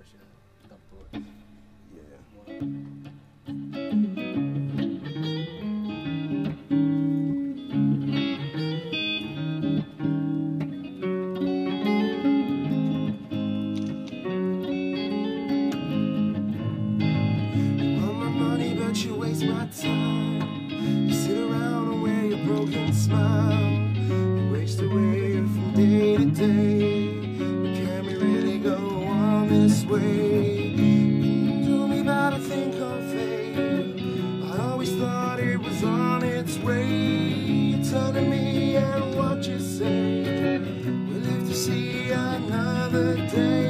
시는 일단 또 but you waste my time. You sit around and wear your broken smile. You waste away from day to day. But can we really go on this way? You told me about a thing called fate. I always thought it was on its way. You turn to me and what you say. We live to see another day.